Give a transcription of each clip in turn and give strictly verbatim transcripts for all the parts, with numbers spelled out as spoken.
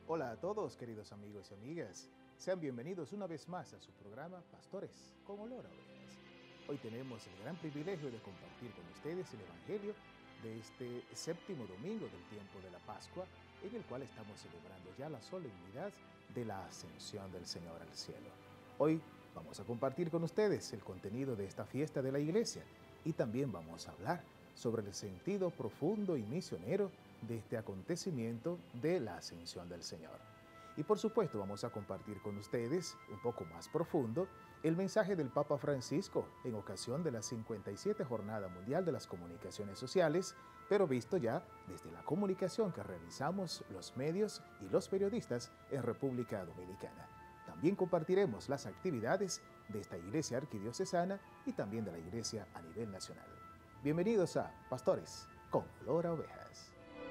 Hola a todos, queridos amigos y amigas. Sean bienvenidos una vez más a su programa Pastores con Olor a Ovejas. Hoy tenemos el gran privilegio de compartir con ustedes el Evangelio de este séptimo domingo del tiempo de la Pascua, en el cual estamos celebrando ya la solemnidad de la ascensión del Señor al cielo. Hoy vamos a compartir con ustedes el contenido de esta fiesta de la Iglesia y también vamos a hablar sobre el sentido profundo y misionero de este acontecimiento de la ascensión del Señor. Y por supuesto vamos a compartir con ustedes un poco más profundo el mensaje del Papa Francisco en ocasión de la cincuenta y siete Jornada Mundial de las Comunicaciones Sociales, pero visto ya desde la comunicación que realizamos los medios y los periodistas en República Dominicana. También compartiremos las actividades de esta iglesia arquidiocesana y también de la iglesia a nivel nacional. Bienvenidos a Pastores con Olor a Ovejas.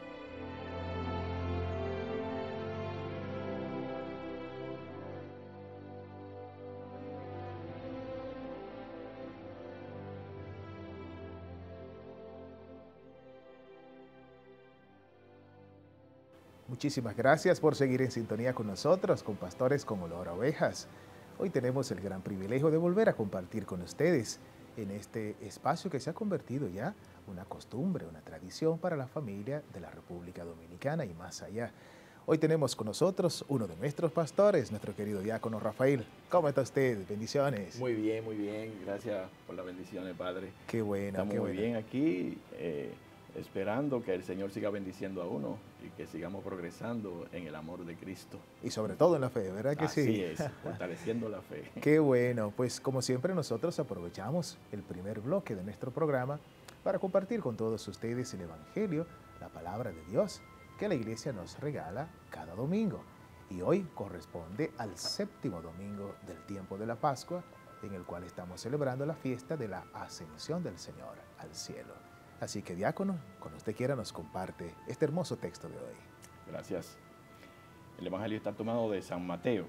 Muchísimas gracias por seguir en sintonía con nosotros, con Pastores con Olor a Ovejas. Hoy tenemos el gran privilegio de volver a compartir con ustedes en este espacio que se ha convertido ya una costumbre, una tradición para la familia de la República Dominicana y más allá. Hoy tenemos con nosotros uno de nuestros pastores, nuestro querido diácono Rafael. ¿Cómo está usted? Bendiciones. Muy bien, muy bien. Gracias por las bendiciones, Padre. Qué bueno, Estamos qué muy bueno. bien aquí, eh, esperando que el Señor siga bendiciendo a uno y que sigamos progresando en el amor de Cristo. Y sobre todo en la fe, ¿verdad que Así sí? es, fortaleciendo la fe. Qué bueno, pues como siempre nosotros aprovechamos el primer bloque de nuestro programa para compartir con todos ustedes el Evangelio, la palabra de Dios, que la iglesia nos regala cada domingo. Y hoy corresponde al séptimo domingo del tiempo de la Pascua, en el cual estamos celebrando la fiesta de la ascensión del Señor al cielo. Así que, diácono, cuando usted quiera nos comparte este hermoso texto de hoy. Gracias. El Evangelio está tomado de San Mateo.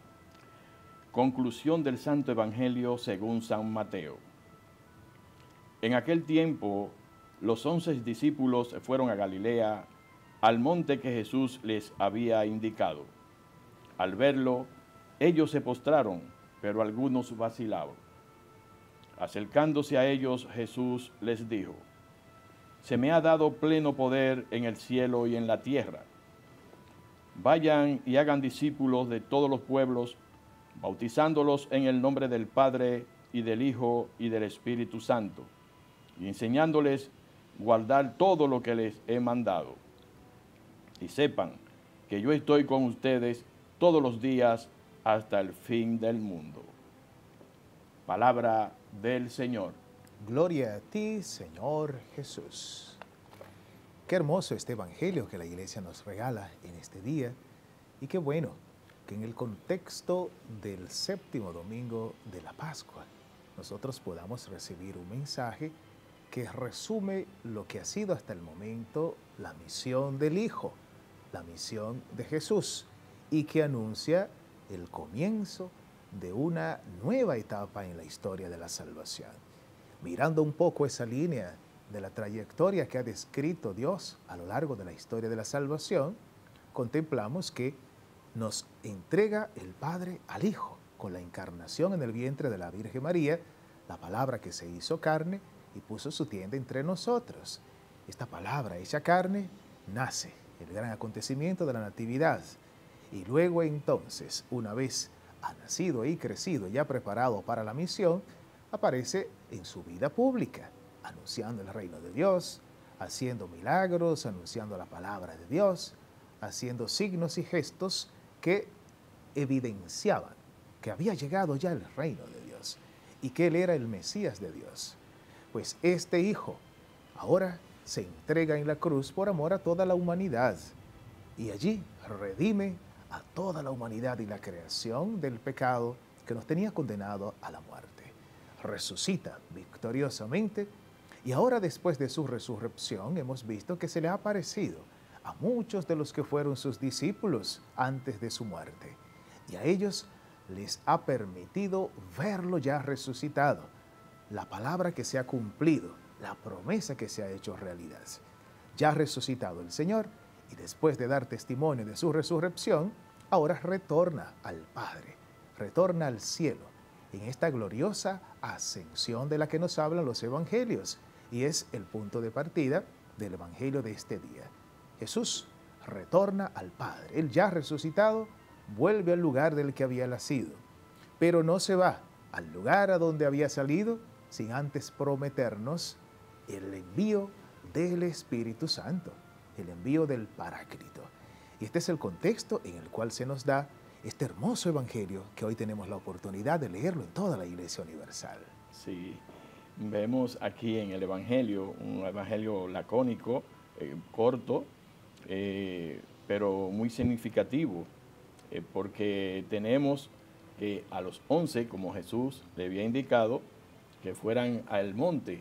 Conclusión del Santo Evangelio según San Mateo. En aquel tiempo, los once discípulos fueron a Galilea, al monte que Jesús les había indicado. Al verlo, ellos se postraron, pero algunos vacilaban. Acercándose a ellos, Jesús les dijo: Se me ha dado pleno poder en el cielo y en la tierra. Vayan y hagan discípulos de todos los pueblos, bautizándolos en el nombre del Padre y del Hijo y del Espíritu Santo, y enseñándoles guardar todo lo que les he mandado. Y sepan que yo estoy con ustedes todos los días hasta el fin del mundo. Palabra del Señor. Gloria a ti, Señor Jesús. Qué hermoso este evangelio que la iglesia nos regala en este día y qué bueno que en el contexto del séptimo domingo de la Pascua nosotros podamos recibir un mensaje que resume lo que ha sido hasta el momento la misión del Hijo, la misión de Jesús y que anuncia el comienzo de una nueva etapa en la historia de la salvación. Mirando un poco esa línea de la trayectoria que ha descrito Dios a lo largo de la historia de la salvación, contemplamos que nos entrega el Padre al Hijo con la encarnación en el vientre de la Virgen María, la palabra que se hizo carne y puso su tienda entre nosotros. Esta palabra hecha carne nace, el gran acontecimiento de la Natividad, y luego entonces, una vez ha nacido y crecido, ya preparado para la misión, aparece en su vida pública, anunciando el reino de Dios, haciendo milagros, anunciando la palabra de Dios, haciendo signos y gestos que evidenciaban que había llegado ya el reino de Dios y que Él era el Mesías de Dios. Pues este Hijo ahora se entrega en la cruz por amor a toda la humanidad y allí redime a toda la humanidad y la creación del pecado que nos tenía condenado a la muerte. Resucita victoriosamente y ahora, después de su resurrección, hemos visto que se le ha aparecido a muchos de los que fueron sus discípulos antes de su muerte y a ellos les ha permitido verlo ya resucitado, la palabra que se ha cumplido, la promesa que se ha hecho realidad. Ya ha resucitado el Señor y después de dar testimonio de su resurrección, ahora retorna al Padre, retorna al cielo, en esta gloriosa ascensión de la que nos hablan los evangelios, y es el punto de partida del evangelio de este día. Jesús retorna al Padre. Él ya resucitado, vuelve al lugar del que había nacido, pero no se va al lugar a donde había salido sin antes prometernos el envío del Espíritu Santo, el envío del Paráclito. Y este es el contexto en el cual se nos da este hermoso evangelio que hoy tenemos la oportunidad de leerlo en toda la Iglesia Universal. Sí, vemos aquí en el evangelio, un evangelio lacónico, eh, corto, eh, pero muy significativo, eh, porque tenemos que a los once, como Jesús le había indicado, que fueran al monte.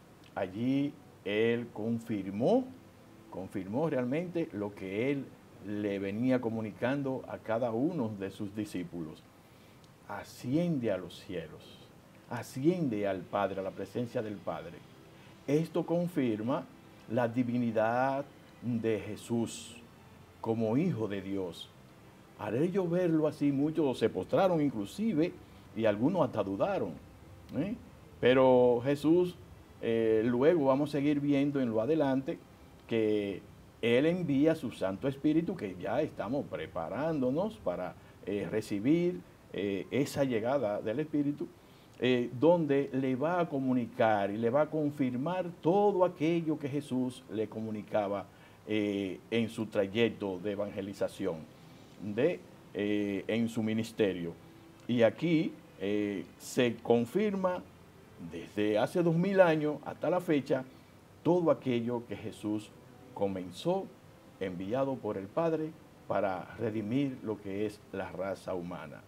Allí Él confirmó, confirmó realmente lo que Él le venía comunicando a cada uno de sus discípulos. Asciende a los cielos, asciende al Padre, a la presencia del Padre. Esto confirma la divinidad de Jesús como Hijo de Dios. Al ellos verlo así, muchos se postraron inclusive y algunos hasta dudaron, ¿eh? Pero Jesús, eh, luego vamos a seguir viendo en lo adelante que Él envía su Santo Espíritu, que ya estamos preparándonos para eh, recibir eh, esa llegada del Espíritu, eh, donde le va a comunicar y le va a confirmar todo aquello que Jesús le comunicaba eh, en su trayecto de evangelización, de, eh, en su ministerio. Y aquí eh, se confirma desde hace dos mil años hasta la fecha todo aquello que Jesús comenzó, enviado por el Padre para redimir lo que es la raza humana.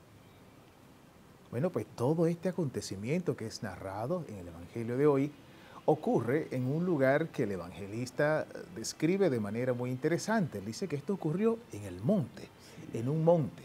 Bueno, pues todo este acontecimiento que es narrado en el Evangelio de hoy ocurre en un lugar que el evangelista describe de manera muy interesante. Él dice que esto ocurrió en el monte, en un monte.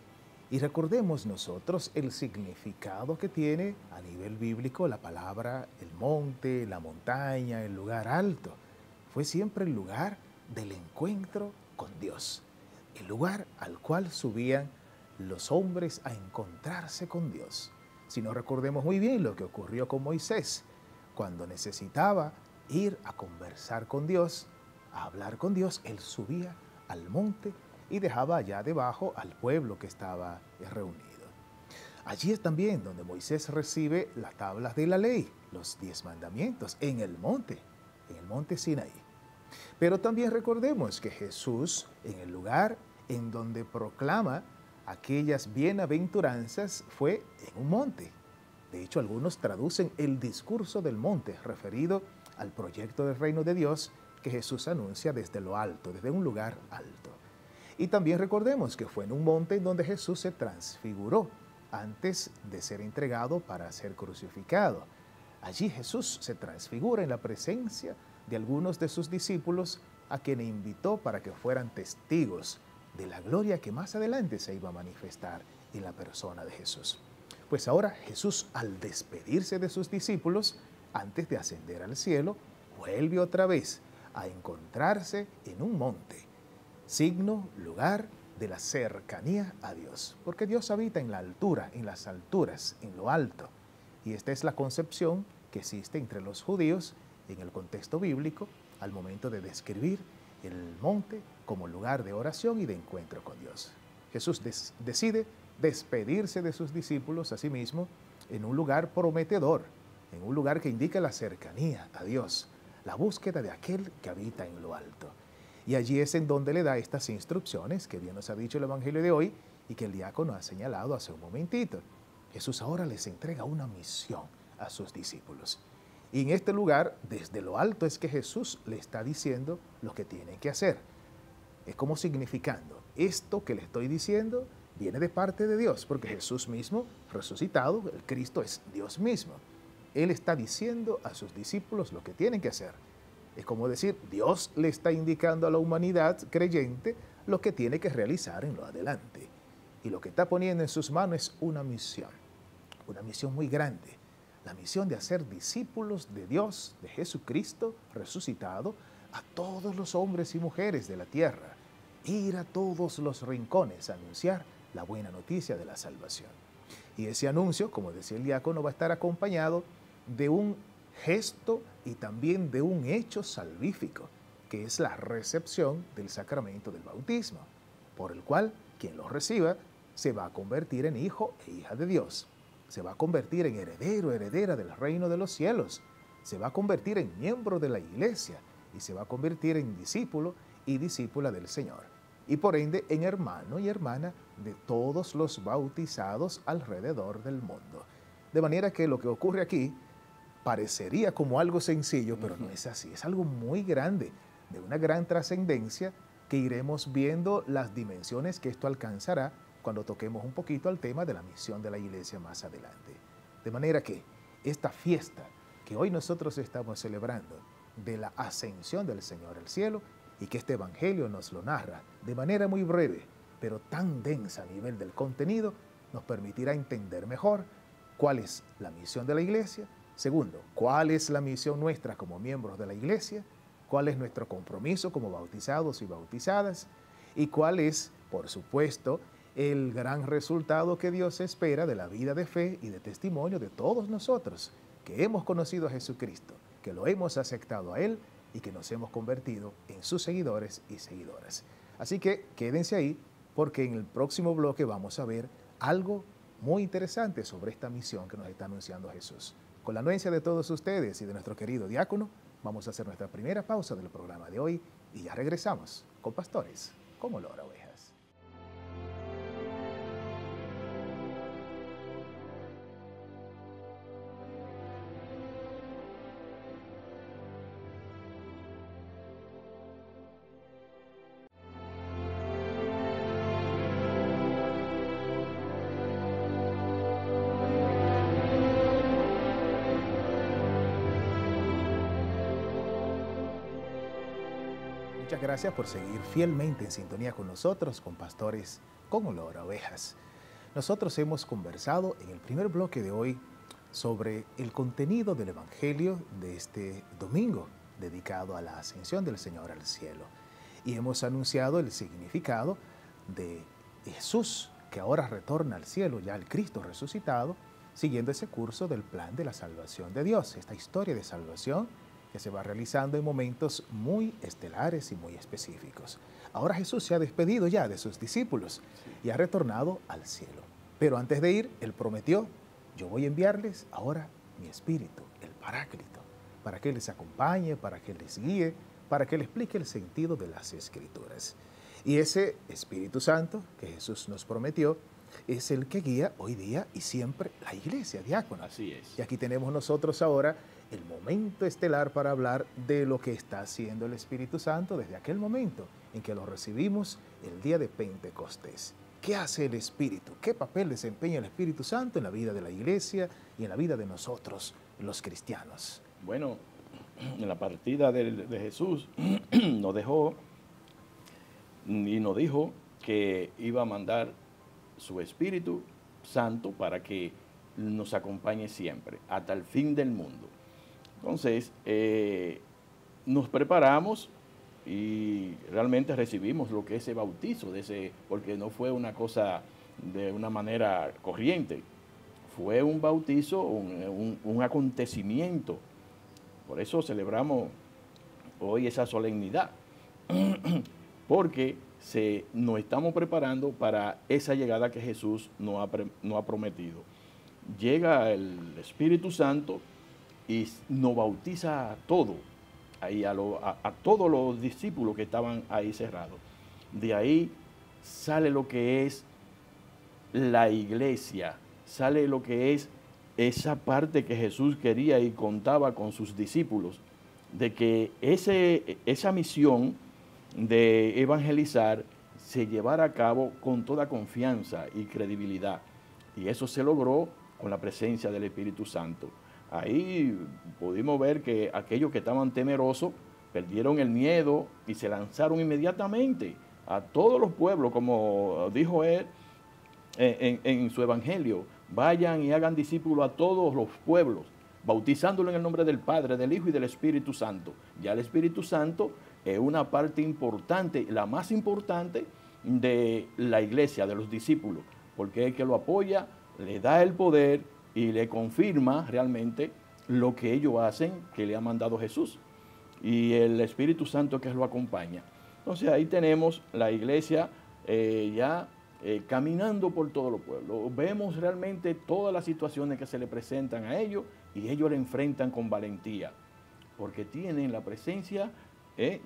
Y recordemos nosotros el significado que tiene a nivel bíblico la palabra el monte, la montaña, el lugar alto. Fue siempre el lugar del encuentro con Dios, el lugar al cual subían los hombres a encontrarse con Dios. Si no, recordemos muy bien lo que ocurrió con Moisés, cuando necesitaba ir a conversar con Dios, a hablar con Dios, él subía al monte y dejaba allá debajo al pueblo que estaba reunido. Allí es también donde Moisés recibe las tablas de la ley, los diez mandamientos, en el monte, en el monte Sinaí. Pero también recordemos que Jesús, en el lugar en donde proclama aquellas bienaventuranzas, fue en un monte. De hecho, algunos traducen el discurso del monte, referido al proyecto del reino de Dios que Jesús anuncia desde lo alto, desde un lugar alto. Y también recordemos que fue en un monte en donde Jesús se transfiguró antes de ser entregado para ser crucificado. Allí Jesús se transfigura en la presencia de algunos de sus discípulos, a quienes invitó para que fueran testigos de la gloria que más adelante se iba a manifestar en la persona de Jesús. Pues ahora Jesús, al despedirse de sus discípulos, antes de ascender al cielo, vuelve otra vez a encontrarse en un monte, signo, lugar de la cercanía a Dios, porque Dios habita en la altura, en las alturas, en lo alto. Y esta es la concepción que existe entre los judíos en el contexto bíblico al momento de describir el monte como lugar de oración y de encuentro con Dios. Jesús des- decide despedirse de sus discípulos a sí mismo en un lugar prometedor, en un lugar que indica la cercanía a Dios, la búsqueda de aquel que habita en lo alto. Y allí es en donde le da estas instrucciones que bien nos ha dicho el Evangelio de hoy y que el diácono ha señalado hace un momentito. Jesús ahora les entrega una misión a sus discípulos. Y en este lugar, desde lo alto, es que Jesús le está diciendo lo que tienen que hacer. Es como significando, esto que le estoy diciendo viene de parte de Dios, porque Jesús mismo, resucitado, el Cristo es Dios mismo. Él está diciendo a sus discípulos lo que tienen que hacer. Es como decir, Dios le está indicando a la humanidad creyente lo que tiene que realizar en lo adelante. Y lo que está poniendo en sus manos es una misión, una misión muy grande. La misión de hacer discípulos de Dios, de Jesucristo resucitado, a todos los hombres y mujeres de la tierra, ir a todos los rincones a anunciar la buena noticia de la salvación. Y ese anuncio, como decía el diácono, va a estar acompañado de un gesto y también de un hecho salvífico, que es la recepción del sacramento del bautismo, por el cual quien lo reciba se va a convertir en hijo e hija de Dios, se va a convertir en heredero, heredera del reino de los cielos, se va a convertir en miembro de la iglesia y se va a convertir en discípulo y discípula del Señor, y por ende en hermano y hermana de todos los bautizados alrededor del mundo. De manera que lo que ocurre aquí parecería como algo sencillo, pero no es así, es algo muy grande, de una gran trascendencia, que iremos viendo las dimensiones que esto alcanzará cuando toquemos un poquito al tema de la misión de la iglesia más adelante. De manera que esta fiesta que hoy nosotros estamos celebrando de la ascensión del Señor al cielo, y que este evangelio nos lo narra de manera muy breve, pero tan densa a nivel del contenido, nos permitirá entender mejor cuál es la misión de la iglesia. Segundo, cuál es la misión nuestra como miembros de la iglesia, cuál es nuestro compromiso como bautizados y bautizadas, y cuál es, por supuesto, el gran resultado que Dios espera de la vida de fe y de testimonio de todos nosotros, que hemos conocido a Jesucristo, que lo hemos aceptado a Él y que nos hemos convertido en sus seguidores y seguidoras. Así que quédense ahí, porque en el próximo bloque vamos a ver algo muy interesante sobre esta misión que nos está anunciando Jesús. Con la anuencia de todos ustedes y de nuestro querido diácono, vamos a hacer nuestra primera pausa del programa de hoy y ya regresamos con Pastores como olor a ovejas. Muchas gracias por seguir fielmente en sintonía con nosotros, con Pastores con olor a ovejas. Nosotros hemos conversado en el primer bloque de hoy sobre el contenido del Evangelio de este domingo, dedicado a la ascensión del Señor al cielo. Y hemos anunciado el significado de Jesús, que ahora retorna al cielo, ya el Cristo resucitado, siguiendo ese curso del plan de la salvación de Dios, esta historia de salvación que se va realizando en momentos muy estelares y muy específicos. Ahora Jesús se ha despedido ya de sus discípulos y ha retornado al cielo. Pero antes de ir, Él prometió: yo voy a enviarles ahora mi Espíritu, el Paráclito, para que les acompañe, para que les guíe, para que les explique el sentido de las Escrituras. Y ese Espíritu Santo que Jesús nos prometió es el que guía hoy día y siempre la iglesia, diácono. Así es. Y aquí tenemos nosotros ahora el momento estelar para hablar de lo que está haciendo el Espíritu Santo desde aquel momento en que lo recibimos el día de Pentecostés. ¿Qué hace el Espíritu? ¿Qué papel desempeña el Espíritu Santo en la vida de la iglesia y en la vida de nosotros, los cristianos? Bueno, en la partida de, de Jesús nos dejó y nos dijo que iba a mandar su Espíritu Santo para que nos acompañe siempre, hasta el fin del mundo. Entonces, eh, nos preparamos y realmente recibimos lo que es ese bautizo, de ese, porque no fue una cosa de una manera corriente, fue un bautizo, un, un, un acontecimiento. Por eso celebramos hoy esa solemnidad, porque se, nos estamos preparando para esa llegada que Jesús nos ha, nos ha prometido. Llega el Espíritu Santo y nos bautiza a todos, ahí a, lo, a, a todos los discípulos que estaban ahí cerrados. De ahí sale lo que es la iglesia, sale lo que es esa parte que Jesús quería y contaba con sus discípulos, de que ese, esa misión de evangelizar se llevara a cabo con toda confianza y credibilidad. Y eso se logró con la presencia del Espíritu Santo. Ahí pudimos ver que aquellos que estaban temerosos perdieron el miedo y se lanzaron inmediatamente a todos los pueblos, como dijo él en, en, en su evangelio: vayan y hagan discípulos a todos los pueblos, bautizándolo en el nombre del Padre, del Hijo y del Espíritu Santo. Ya el Espíritu Santo es una parte importante, la más importante de la iglesia, de los discípulos, porque es el que lo apoya, le da el poder y le confirma realmente lo que ellos hacen, que le ha mandado Jesús, y el Espíritu Santo que lo acompaña. Entonces ahí tenemos la iglesia eh, ya eh, caminando por todos los pueblos. Vemos realmente todas las situaciones que se le presentan a ellos y ellos le enfrentan con valentía, porque tienen la presencia eh,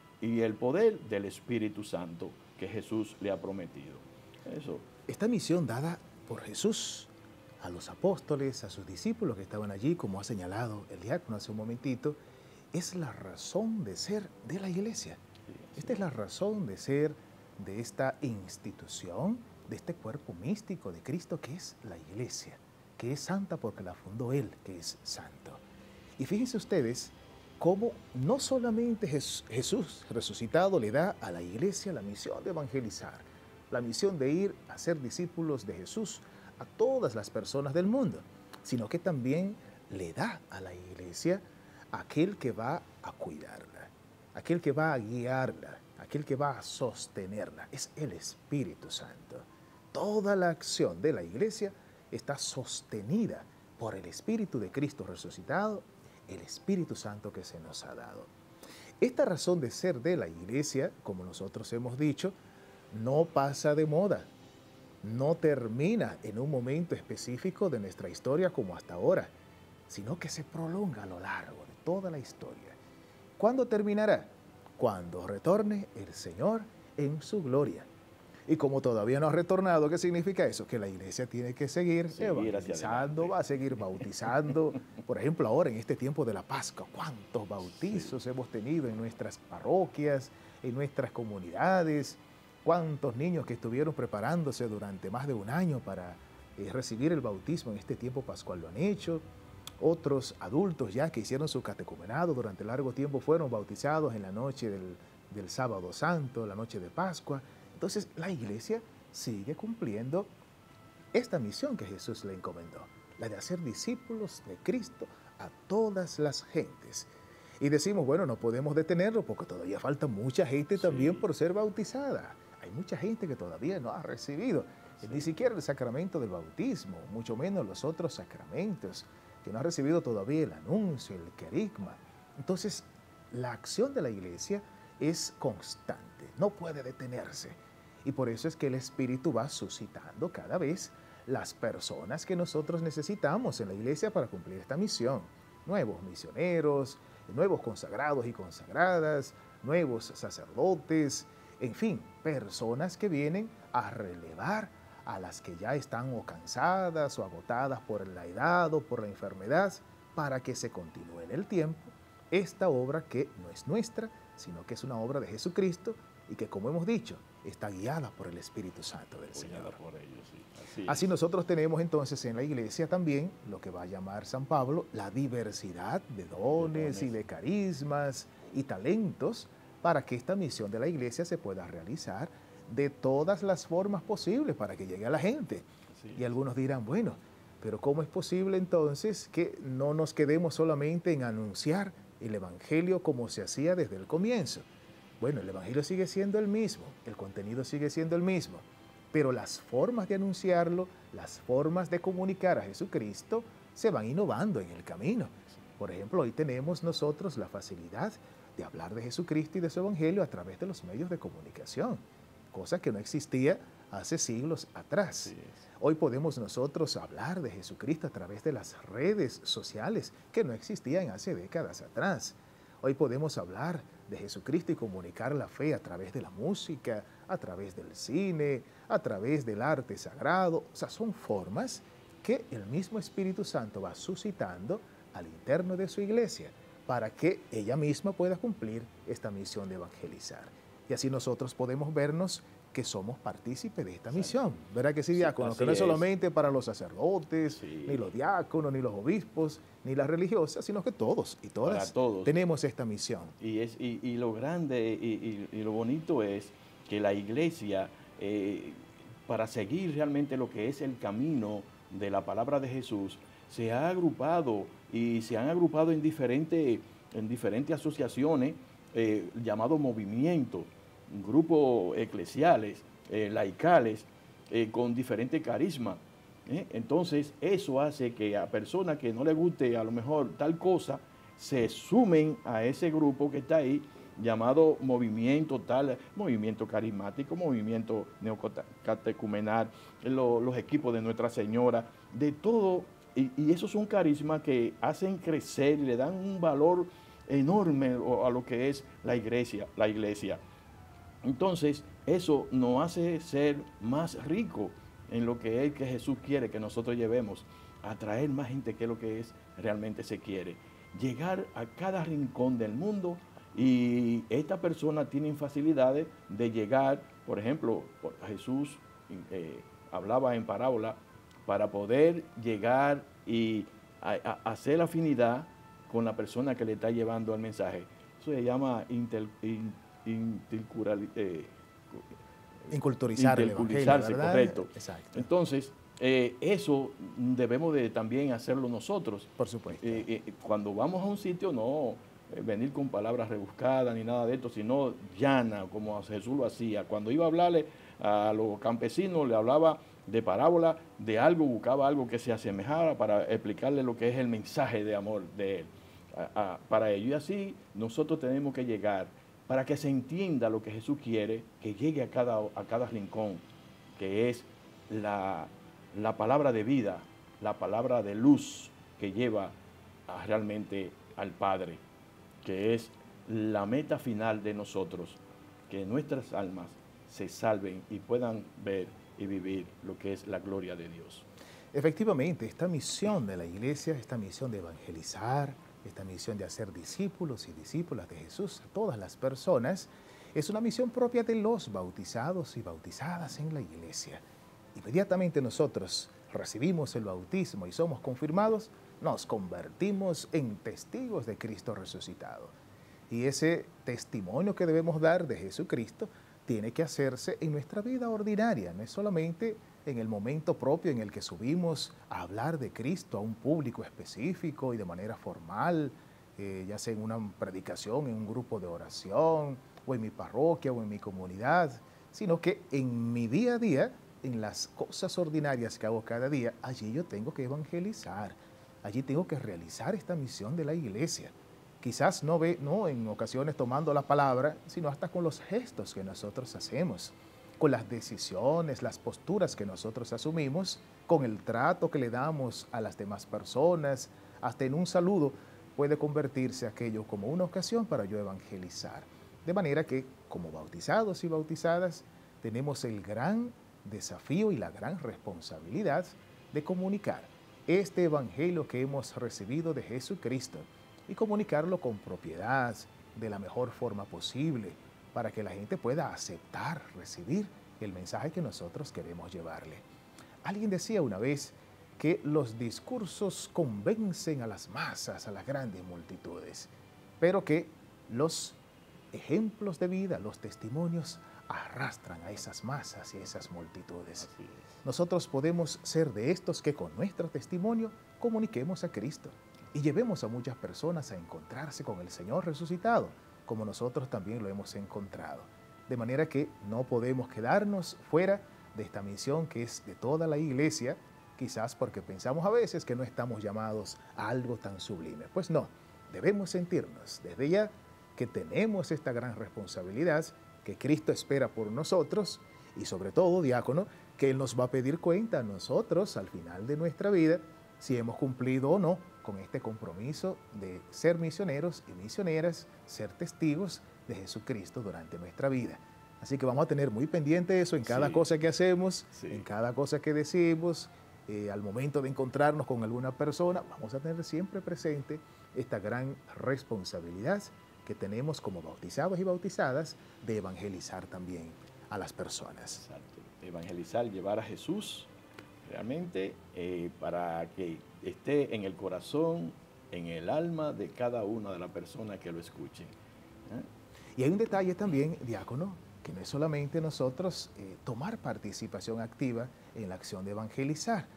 y el poder del Espíritu Santo que Jesús le ha prometido. Eso. Esta misión dada por Jesús a los apóstoles, a sus discípulos que estaban allí, como ha señalado el diácono hace un momentito, es la razón de ser de la iglesia. Sí, sí. Esta es la razón de ser de esta institución, de este cuerpo místico de Cristo que es la iglesia, que es santa porque la fundó Él, que es santo. Y fíjense ustedes cómo no solamente Jesús resucitado le da a la iglesia la misión de evangelizar, la misión de ir a ser discípulos de Jesús a todas las personas del mundo, sino que también le da a la iglesia aquel que va a cuidarla, aquel que va a guiarla, aquel que va a sostenerla, es el Espíritu Santo. Toda la acción de la iglesia está sostenida por el Espíritu de Cristo resucitado, el Espíritu Santo que se nos ha dado. Esta razón de ser de la iglesia, como nosotros hemos dicho, no pasa de moda, no termina en un momento específico de nuestra historia como hasta ahora, sino que se prolonga a lo largo de toda la historia. ¿Cuándo terminará? Cuando retorne el Señor en su gloria. Y como todavía no ha retornado, ¿qué significa eso? Que la iglesia tiene que seguir, seguir evangelizando, va a seguir bautizando. Por ejemplo, ahora en este tiempo de la Pascua, ¿cuántos bautizos sí. hemos tenido en nuestras parroquias, en nuestras comunidades? ¿Cuántos niños que estuvieron preparándose durante más de un año para eh, recibir el bautismo en este tiempo pascual lo han hecho? Otros adultos ya que hicieron su catecumenado durante largo tiempo fueron bautizados en la noche del, del sábado santo, la noche de Pascua. Entonces la iglesia sigue cumpliendo esta misión que Jesús le encomendó, la de hacer discípulos de Cristo a todas las gentes. Y decimos, bueno, no podemos detenerlo porque todavía falta mucha gente sí. también por ser bautizada. Hay mucha gente que todavía no ha recibido sí. ni siquiera el sacramento del bautismo, mucho menos los otros sacramentos, que no ha recibido todavía el anuncio, el querigma. Entonces, la acción de la iglesia es constante, no puede detenerse. Y por eso es que el Espíritu va suscitando cada vez las personas que nosotros necesitamos en la iglesia para cumplir esta misión. Nuevos misioneros, nuevos consagrados y consagradas, nuevos sacerdotes, en fin, personas que vienen a relevar a las que ya están o cansadas o agotadas por la edad o por la enfermedad, para que se continúe en el tiempo esta obra que no es nuestra, sino que es una obra de Jesucristo y que, como hemos dicho, está guiada por el Espíritu Santo del Señor. Por ellos, sí. Así, Así nosotros tenemos entonces en la iglesia también lo que va a llamar San Pablo la diversidad de dones, de dones y de carismas y talentos para que esta misión de la iglesia se pueda realizar de todas las formas posibles para que llegue a la gente. Sí. Y algunos dirán, bueno, pero ¿cómo es posible entonces que no nos quedemos solamente en anunciar el Evangelio como se hacía desde el comienzo? Bueno, el Evangelio sigue siendo el mismo, el contenido sigue siendo el mismo, pero las formas de anunciarlo, las formas de comunicar a Jesucristo se van innovando en el camino. Por ejemplo, hoy tenemos nosotros la facilidad de hablar de Jesucristo y de su Evangelio a través de los medios de comunicación, cosa que no existía hace siglos atrás. Sí. Hoy podemos nosotros hablar de Jesucristo a través de las redes sociales que no existían hace décadas atrás. Hoy podemos hablar de Jesucristo y comunicar la fe a través de la música, a través del cine, a través del arte sagrado. O sea, son formas que el mismo Espíritu Santo va suscitando al interno de su iglesia para que ella misma pueda cumplir esta misión de evangelizar. Y así nosotros podemos vernos que somos partícipes de esta misión. ¿Verdad que sí, diácono? Sí, que no es solamente para los sacerdotes, sí. ni los diáconos, ni los obispos, ni las religiosas, sino que todos y todas todos. tenemos esta misión. Y, es, y, y lo grande y, y, y lo bonito es que la iglesia, eh, para seguir realmente lo que es el camino de la palabra de Jesús, se ha agrupado y se han agrupado en diferentes, en diferentes asociaciones eh, llamados movimientos, grupos eclesiales, eh, laicales, eh, con diferentes carismas. ¿eh? Entonces, eso hace que a personas que no les guste a lo mejor tal cosa, se sumen a ese grupo que está ahí, llamado movimiento tal, movimiento carismático, movimiento neocatecumenal, lo, los equipos de Nuestra Señora, de todo, y, y esos son carismas que hacen crecer y le dan un valor enorme a lo que es la iglesia, la iglesia. Entonces, eso nos hace ser más ricos en lo que es que Jesús quiere que nosotros llevemos, atraer más gente que es lo que es realmente se quiere, llegar a cada rincón del mundo. Y estas personas tienen facilidades de llegar, por ejemplo, Jesús eh, hablaba en parábola para poder llegar y a, a hacer afinidad con la persona que le está llevando el mensaje. Eso se llama inter, in, intercural, eh, inculturizar interculturizarse, el evangelio, correcto. Exacto. Entonces, eh, eso debemos de también hacerlo nosotros. Por supuesto. Eh, eh, cuando vamos a un sitio, no eh, venir con palabras rebuscadas ni nada de esto, sino llana, como Jesús lo hacía. Cuando iba a hablarle a los campesinos, le hablaba de parábola, de algo, buscaba algo que se asemejara para explicarle lo que es el mensaje de amor de él. A, a, para ello, y así nosotros tenemos que llegar, para que se entienda lo que Jesús quiere, que llegue a cada, a cada rincón, que es la, la palabra de vida, la palabra de luz que lleva a, realmente al Padre, que es la meta final de nosotros, que nuestras almas se salven y puedan ver y vivir lo que es la gloria de Dios. Efectivamente, esta misión de la iglesia, esta misión de evangelizar, esta misión de hacer discípulos y discípulas de Jesús a todas las personas, es una misión propia de los bautizados y bautizadas en la iglesia. Inmediatamente nosotros recibimos el bautismo y somos confirmados, nos convertimos en testigos de Cristo resucitado. Y ese testimonio que debemos dar de Jesucristo tiene que hacerse en nuestra vida ordinaria, no es solamente en el momento propio en el que subimos a hablar de Cristo a un público específico y de manera formal, eh, ya sea en una predicación, en un grupo de oración, o en mi parroquia, o en mi comunidad, sino que en mi día a día, en las cosas ordinarias que hago cada día, allí yo tengo que evangelizar, allí tengo que realizar esta misión de la iglesia. Quizás no, ve, no en ocasiones tomando la palabra, sino hasta con los gestos que nosotros hacemos, con las decisiones, las posturas que nosotros asumimos, con el trato que le damos a las demás personas, hasta en un saludo puede convertirse aquello como una ocasión para yo evangelizar. De manera que, como bautizados y bautizadas, tenemos el gran desafío y la gran responsabilidad de comunicar este evangelio que hemos recibido de Jesucristo y comunicarlo con propiedad, de la mejor forma posible, para que la gente pueda aceptar, recibir el mensaje que nosotros queremos llevarle. Alguien decía una vez que los discursos convencen a las masas, a las grandes multitudes, pero que los ejemplos de vida, los testimonios, arrastran a esas masas y a esas multitudes. Nosotros podemos ser de estos que con nuestro testimonio comuniquemos a Cristo y llevemos a muchas personas a encontrarse con el Señor resucitado, como nosotros también lo hemos encontrado. De manera que no podemos quedarnos fuera de esta misión que es de toda la iglesia, quizás porque pensamos a veces que no estamos llamados a algo tan sublime. Pues no, debemos sentirnos desde ya que tenemos esta gran responsabilidad que Cristo espera por nosotros y sobre todo, diácono, que Él nos va a pedir cuenta a nosotros al final de nuestra vida si hemos cumplido o no con este compromiso de ser misioneros y misioneras, ser testigos de Jesucristo durante nuestra vida. Así que vamos a tener muy pendiente eso en cada sí. cosa que hacemos, sí. en cada cosa que decimos, eh, al momento de encontrarnos con alguna persona, vamos a tener siempre presente esta gran responsabilidad que tenemos como bautizados y bautizadas de evangelizar también a las personas. Exacto. Evangelizar, llevar a Jesús realmente eh, para que esté en el corazón, en el alma de cada una de las personas que lo escuchen. ¿Eh? Y hay un detalle también, diácono, que no es solamente nosotros eh, tomar participación activa en la acción de evangelizar.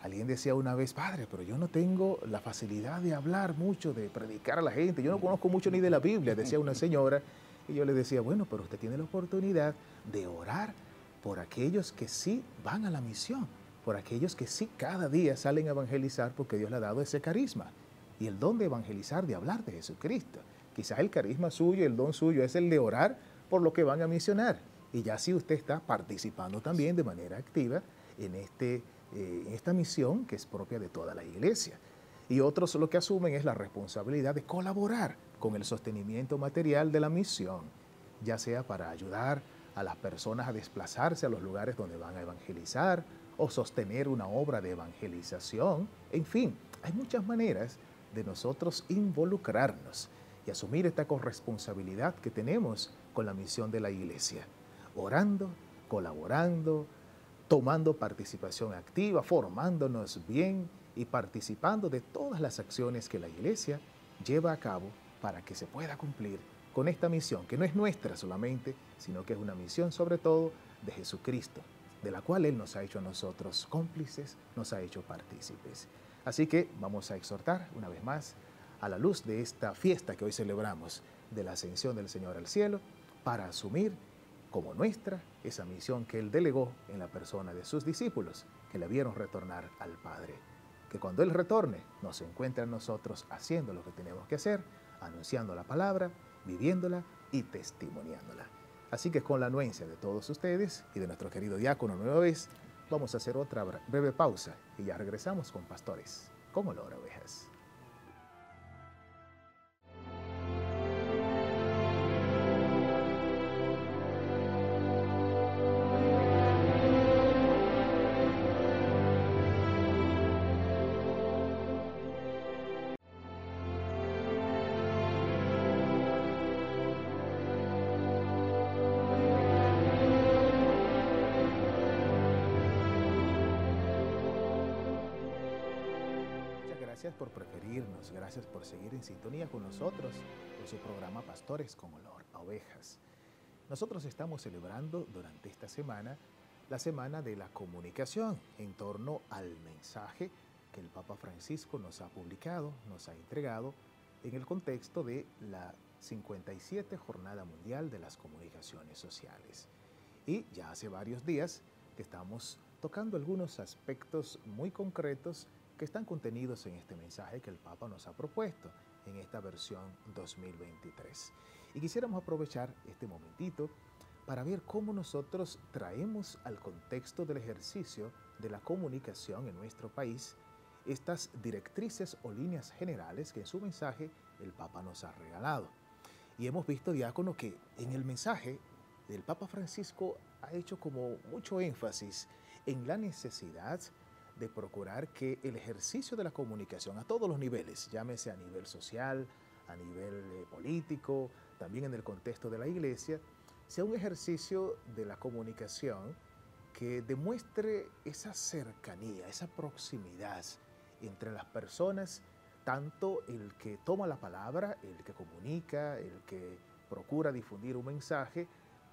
Alguien decía una vez, padre, pero yo no tengo la facilidad de hablar mucho, de predicar a la gente, yo no conozco mucho ni de la Biblia, decía una señora, y yo le decía, bueno, pero usted tiene la oportunidad de orar por aquellos que sí van a la misión, por aquellos que sí cada día salen a evangelizar porque Dios le ha dado ese carisma y el don de evangelizar, de hablar de Jesucristo. Quizás el carisma suyo, el don suyo es el de orar por lo que van a misionar. Y ya si usted está participando también de manera activa en, este, eh, en esta misión que es propia de toda la iglesia. Y otros lo que asumen es la responsabilidad de colaborar con el sostenimiento material de la misión, ya sea para ayudar a las personas a desplazarse a los lugares donde van a evangelizar o sostener una obra de evangelización. En fin, hay muchas maneras de nosotros involucrarnos y asumir esta corresponsabilidad que tenemos con la misión de la iglesia, orando, colaborando, tomando participación activa, formándonos bien y participando de todas las acciones que la iglesia lleva a cabo para que se pueda cumplir con esta misión, que no es nuestra solamente, sino que es una misión sobre todo de Jesucristo, de la cual Él nos ha hecho a nosotros cómplices, nos ha hecho partícipes. Así que vamos a exhortar una vez más a la luz de esta fiesta que hoy celebramos de la ascensión del Señor al cielo, para asumir como nuestra esa misión que Él delegó en la persona de sus discípulos, que le vieron retornar al Padre. Que cuando Él retorne, nos encuentre a nosotros haciendo lo que tenemos que hacer, anunciando la palabra, viviéndola y testimoniándola. Así que con la anuencia de todos ustedes y de nuestro querido diácono nueva vez, vamos a hacer otra breve pausa y ya regresamos con Pastores con Olor a Ovejas. Gracias por preferirnos, gracias por seguir en sintonía con nosotros en su programa Pastores con Olor a Ovejas. Nosotros estamos celebrando durante esta semana la Semana de la Comunicación en torno al mensaje que el Papa Francisco nos ha publicado, nos ha entregado en el contexto de la cincuenta y siete Jornada Mundial de las Comunicaciones Sociales. Y ya hace varios días que estamos tocando algunos aspectos muy concretos que están contenidos en este mensaje que el Papa nos ha propuesto en esta versión dos mil veintitrés. Y quisiéramos aprovechar este momentito para ver cómo nosotros traemos al contexto del ejercicio de la comunicación en nuestro país estas directrices o líneas generales que en su mensaje el Papa nos ha regalado. Y hemos visto, diácono, que en el mensaje del Papa Francisco ha hecho como mucho énfasis en la necesidad de procurar que el ejercicio de la comunicación a todos los niveles, llámese a nivel social, a nivel eh, político, también en el contexto de la iglesia, sea un ejercicio de la comunicación que demuestre esa cercanía, esa proximidad entre las personas, tanto el que toma la palabra, el que comunica, el que procura difundir un mensaje,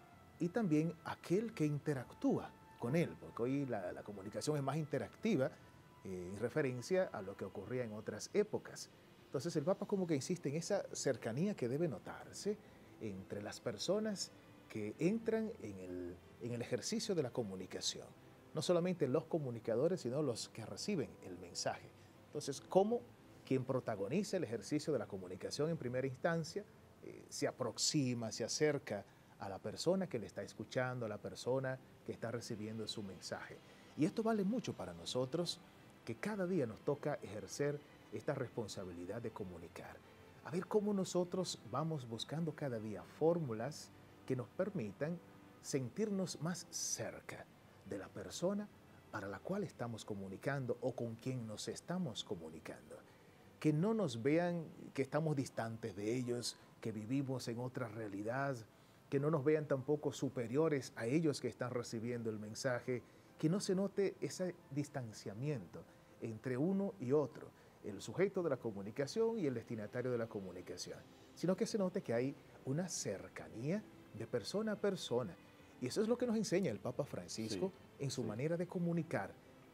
y también aquel que interactúa con él, porque hoy la, la comunicación es más interactiva eh, en referencia a lo que ocurría en otras épocas. Entonces el Papa como que insiste en esa cercanía que debe notarse entre las personas que entran en el, en el ejercicio de la comunicación. No solamente los comunicadores, sino los que reciben el mensaje. Entonces, cómo quien protagoniza el ejercicio de la comunicación en primera instancia eh, se aproxima, se acerca a la persona que le está escuchando, a la persona que está recibiendo su mensaje. Y esto vale mucho para nosotros, que cada día nos toca ejercer esta responsabilidad de comunicar. A ver cómo nosotros vamos buscando cada día fórmulas que nos permitan sentirnos más cerca de la persona para la cual estamos comunicando o con quien nos estamos comunicando. Que no nos vean que estamos distantes de ellos, que vivimos en otra realidad, que no nos vean tampoco superiores a ellos que están recibiendo el mensaje, que no se note ese distanciamiento entre uno y otro, el sujeto de la comunicación y el destinatario de la comunicación, sino que se note que hay una cercanía de persona a persona. Y eso es lo que nos enseña el Papa Francisco sí, en su sí. manera de comunicar.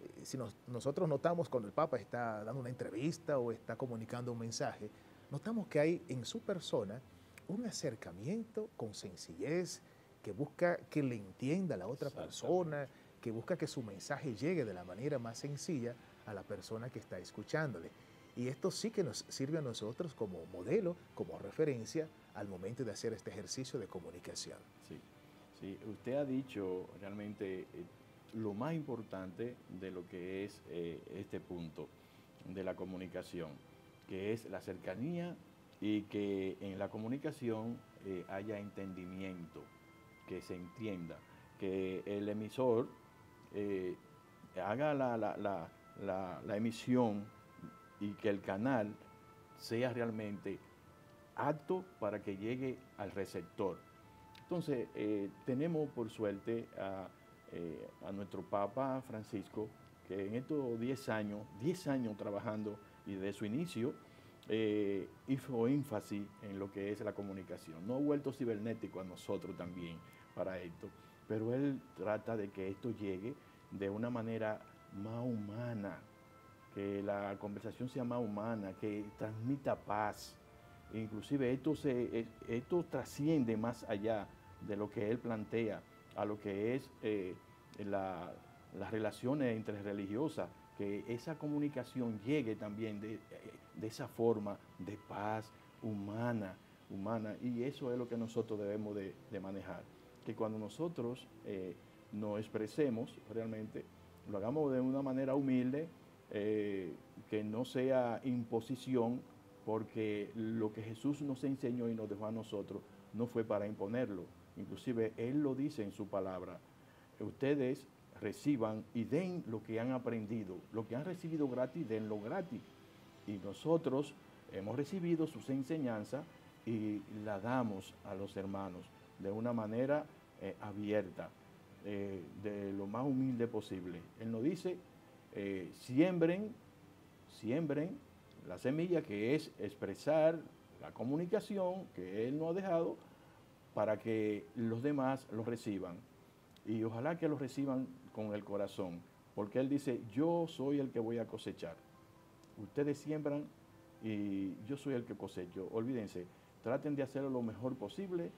eh, si nos- nosotros notamos cuando el Papa está dando una entrevista o está comunicando un mensaje, notamos que hay en su persona un acercamiento con sencillez, que busca que le entienda a la otra persona, que busca que su mensaje llegue de la manera más sencilla a la persona que está escuchándole. Y esto sí que nos sirve a nosotros como modelo, como referencia al momento de hacer este ejercicio de comunicación. Sí, sí. Usted ha dicho realmente eh, lo más importante de lo que es eh, este punto de la comunicación, que es la cercanía y que en la comunicación eh, haya entendimiento, que se entienda, que el emisor eh, haga la, la, la, la, la emisión y que el canal sea realmente apto para que llegue al receptor. Entonces, eh, tenemos por suerte a, eh, a nuestro Papa Francisco, que en estos diez años, diez años trabajando y de su inicio, eh, hizo énfasis en lo que es la comunicación. No ha vuelto cibernético a nosotros también para esto, pero él trata de que esto llegue de una manera más humana, que la conversación sea más humana, que transmita paz. Inclusive esto, se, esto trasciende más allá de lo que él plantea, a lo que es eh, la, las relaciones interreligiosas, que esa comunicación llegue también de, de esa forma de paz humana, humana, y eso es lo que nosotros debemos de, de manejar, que cuando nosotros eh, nos expresemos realmente, lo hagamos de una manera humilde, eh, que no sea imposición, porque lo que Jesús nos enseñó y nos dejó a nosotros no fue para imponerlo. Inclusive Él lo dice en su palabra. Ustedes reciban y den lo que han aprendido. Lo que han recibido gratis, denlo gratis. Y nosotros hemos recibido sus enseñanzas y la damos a los hermanos de una manera eh, abierta, eh, de lo más humilde posible. Él nos dice, eh, siembren, siembren la semilla, que es expresar la comunicación que Él nos ha dejado para que los demás lo reciban. Y ojalá que lo reciban con el corazón, porque Él dice, yo soy el que voy a cosechar. Ustedes siembran y yo soy el que cosecho. Olvídense, traten de hacerlo lo mejor posible,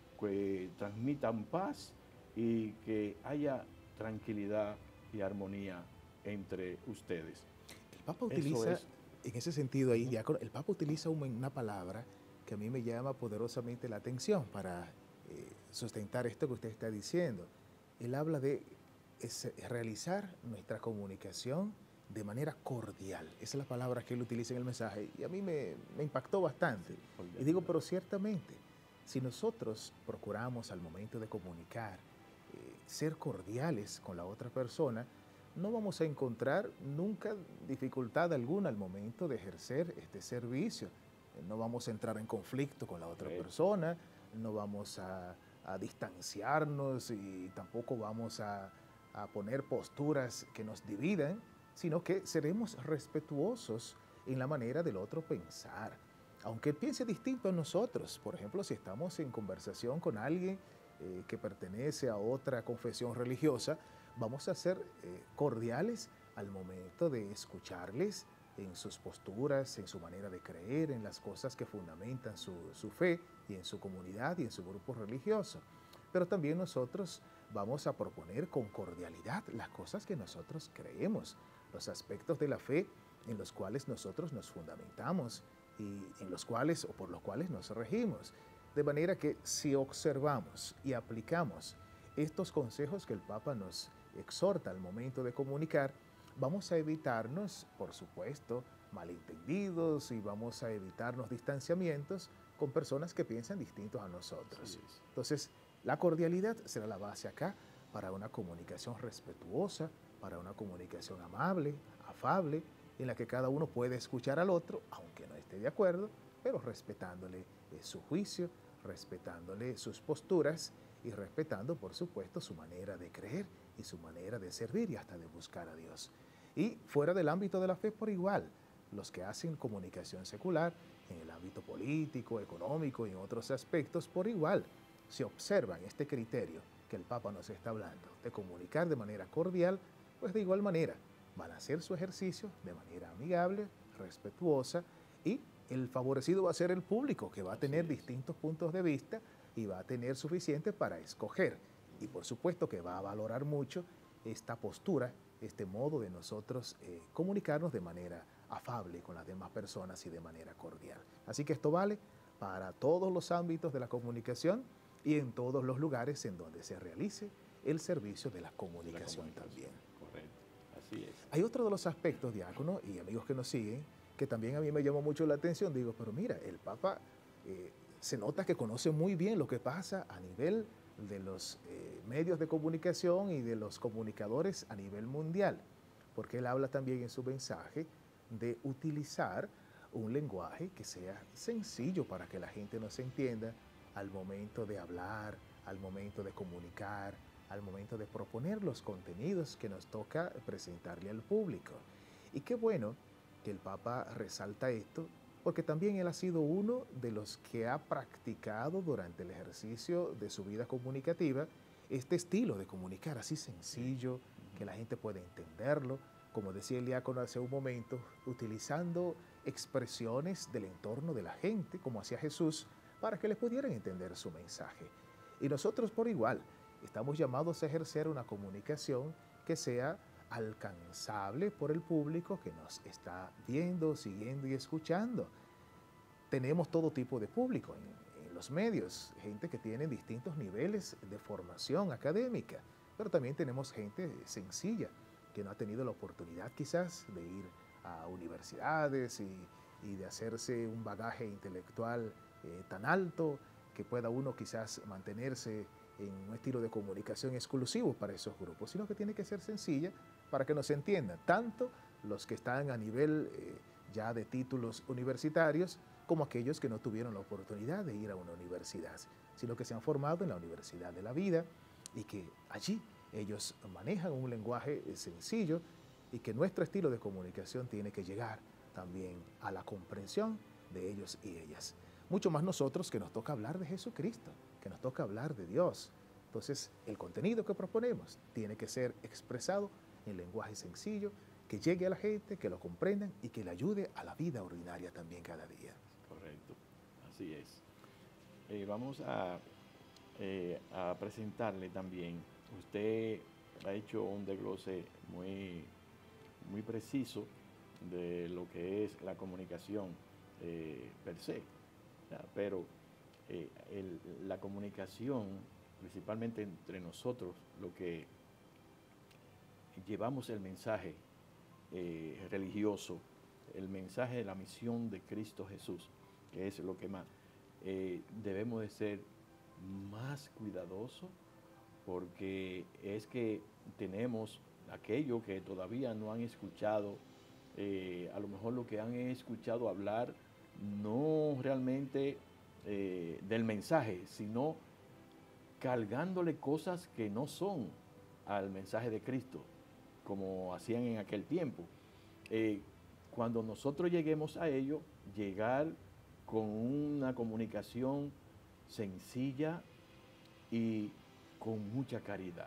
que transmitan paz y que haya tranquilidad y armonía entre ustedes. El Papa utiliza, es, en ese sentido ahí, uh-huh. diácono, el Papa utiliza una palabra que a mí me llama poderosamente la atención para eh, sustentar esto que usted está diciendo. Él habla de es, realizar nuestra comunicación de manera cordial. Esa es la palabra que él utiliza en el mensaje y a mí me, me impactó bastante. Sí, y digo, pero ciertamente, si nosotros procuramos al momento de comunicar eh, ser cordiales con la otra persona, no vamos a encontrar nunca dificultad alguna al momento de ejercer este servicio. No vamos a entrar en conflicto con la otra okay. persona, no vamos a, a distanciarnos y tampoco vamos a, a poner posturas que nos dividan, sino que seremos respetuosos en la manera del otro pensar. Aunque él piense distinto a nosotros, por ejemplo, si estamos en conversación con alguien eh, que pertenece a otra confesión religiosa, vamos a ser eh, cordiales al momento de escucharles en sus posturas, en su manera de creer, en las cosas que fundamentan su, su fe y en su comunidad y en su grupo religioso. Pero también nosotros vamos a proponer con cordialidad las cosas que nosotros creemos, los aspectos de la fe en los cuales nosotros nos fundamentamos y en los cuales o por los cuales nos regimos. De manera que si observamos y aplicamos estos consejos que el Papa nos exhorta al momento de comunicar, vamos a evitarnos, por supuesto, malentendidos y vamos a evitarnos distanciamientos con personas que piensan distintos a nosotros. Sí, sí. Entonces, la cordialidad será la base acá para una comunicación respetuosa, para una comunicación amable, afable, en la que cada uno puede escuchar al otro, aunque no esté de acuerdo, pero respetándole eh, su juicio, respetándole sus posturas y respetando, por supuesto, su manera de creer y su manera de servir y hasta de buscar a Dios. Y fuera del ámbito de la fe por igual, los que hacen comunicación secular, en el ámbito político, económico y en otros aspectos por igual, si observan este criterio que el Papa nos está hablando, de comunicar de manera cordial, pues de igual manera van a hacer su ejercicio de manera amigable, respetuosa, y el favorecido va a ser el público, que va a tener distintos puntos de vista y va a tener suficiente para escoger. Y por supuesto que va a valorar mucho esta postura, este modo de nosotros eh, comunicarnos de manera afable con las demás personas y de manera cordial. Así que esto vale para todos los ámbitos de la comunicación y en todos los lugares en donde se realice el servicio de la comunicación, la comunicación también. Correcto, así es. Hay otro de los aspectos, diácono y amigos que nos siguen, que también a mí me llamó mucho la atención. Digo, pero mira, el Papa eh, se nota que conoce muy bien lo que pasa a nivel de los eh, medios de comunicación y de los comunicadores a nivel mundial, porque él habla también en su mensaje de utilizar un lenguaje que sea sencillo para que la gente nos entienda al momento de hablar, al momento de comunicar, al momento de proponer los contenidos que nos toca presentarle al público. Y qué bueno que el Papa resalta esto, porque también él ha sido uno de los que ha practicado durante el ejercicio de su vida comunicativa este estilo de comunicar así sencillo, que la gente pueda entenderlo, como decía el diácono hace un momento, utilizando expresiones del entorno de la gente, como hacía Jesús, para que les pudieran entender su mensaje. Y nosotros por igual estamos llamados a ejercer una comunicación que sea alcanzable por el público que nos está viendo, siguiendo y escuchando. Tenemos todo tipo de público en, en los medios, gente que tiene distintos niveles de formación académica, pero también tenemos gente sencilla que no ha tenido la oportunidad quizás de ir a universidades y, y de hacerse un bagaje intelectual eh, tan alto que pueda uno quizás mantenerse en un estilo de comunicación exclusivo para esos grupos, sino que tiene que ser sencilla para que nos entiendan, tanto los que están a nivel eh, ya de títulos universitarios, como aquellos que no tuvieron la oportunidad de ir a una universidad, sino que se han formado en la universidad de la vida y que allí ellos manejan un lenguaje sencillo y que nuestro estilo de comunicación tiene que llegar también a la comprensión de ellos y ellas. Mucho más nosotros que nos toca hablar de Jesucristo, que nos toca hablar de Dios. Entonces, el contenido que proponemos tiene que ser expresado en lenguaje sencillo, que llegue a la gente, que lo comprendan y que le ayude a la vida ordinaria también cada día. Correcto, así es. Eh, vamos a, eh, a presentarle también. Usted ha hecho un desglose muy, muy preciso de lo que es la comunicación eh, per se, ¿ya? Pero eh, el, la comunicación, principalmente entre nosotros, lo que llevamos el mensaje eh, religioso, el mensaje de la misión de Cristo Jesús, que es lo que más eh, debemos de ser más cuidadosos, porque es que tenemos aquellos que todavía no han escuchado, eh, a lo mejor lo que han escuchado hablar no realmente eh, del mensaje, sino cargándole cosas que no son al mensaje de Cristo, como hacían en aquel tiempo. Eh, cuando nosotros lleguemos a ello, llegar con una comunicación sencilla y con mucha caridad,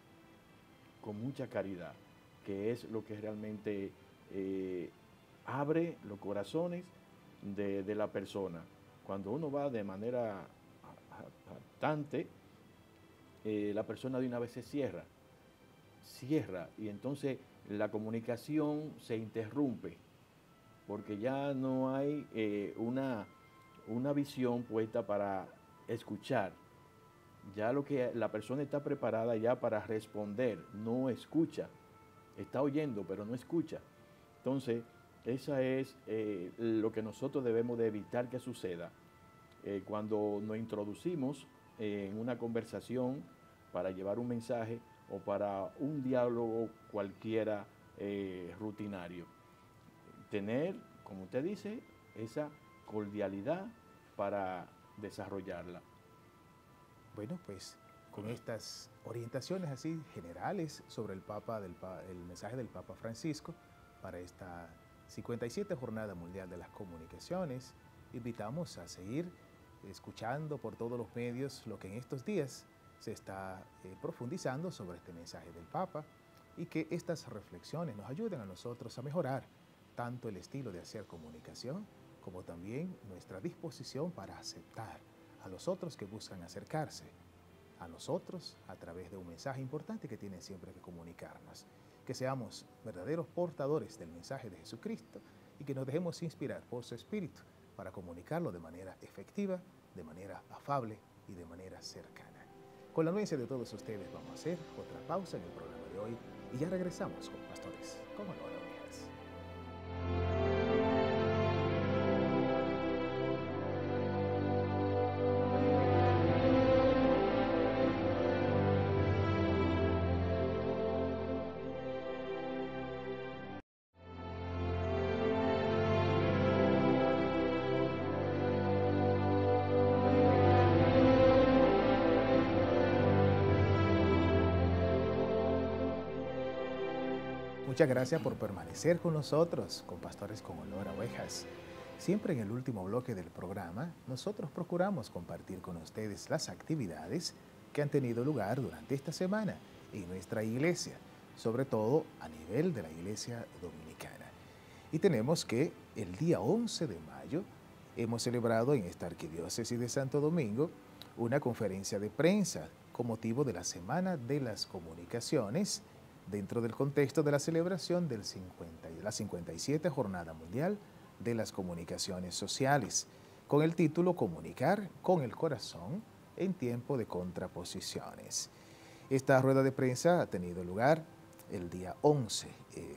con mucha caridad, que es lo que realmente eh, abre los corazones de, de la persona. Cuando uno va de manera jactante, eh, la persona de una vez se cierra, cierra, y entonces la comunicación se interrumpe, porque ya no hay eh, una, una visión puesta para escuchar. Ya lo que la persona está preparada ya para responder, no escucha, está oyendo pero no escucha. Entonces, esa es eh, lo que nosotros debemos de evitar que suceda eh, cuando nos introducimos eh, en una conversación para llevar un mensaje o para un diálogo cualquiera eh, rutinario. Tener, como usted dice, esa cordialidad para desarrollarla. Bueno, pues con estas orientaciones así generales sobre el Papa, del, el mensaje del Papa Francisco para esta cincuenta y siete Jornada Mundial de las Comunicaciones, invitamos a seguir escuchando por todos los medios lo que en estos días se está eh, profundizando sobre este mensaje del Papa. y que estas reflexiones nos ayuden a nosotros a mejorar tanto el estilo de hacer comunicación como también nuestra disposición para aceptar a los otros que buscan acercarse a nosotros a través de un mensaje importante que tienen siempre que comunicarnos. Que seamos verdaderos portadores del mensaje de Jesucristo y que nos dejemos inspirar por su Espíritu para comunicarlo de manera efectiva, de manera afable y de manera cercana. Con la anuencia de todos ustedes vamos a hacer otra pausa en el programa de hoy y ya regresamos con Pastores con Olor a Ovejas. Muchas gracias por permanecer con nosotros, con Pastores con Olor a Ovejas. Siempre en el último bloque del programa, nosotros procuramos compartir con ustedes las actividades que han tenido lugar durante esta semana en nuestra iglesia, sobre todo a nivel de la iglesia dominicana. Y tenemos que el día once de mayo hemos celebrado en esta arquidiócesis de Santo Domingo una conferencia de prensa con motivo de la Semana de las Comunicaciones, dentro del contexto de la celebración de la cincuenta y siete Jornada Mundial de las Comunicaciones Sociales, con el título Comunicar con el Corazón en tiempo de contraposiciones. Esta rueda de prensa ha tenido lugar el día once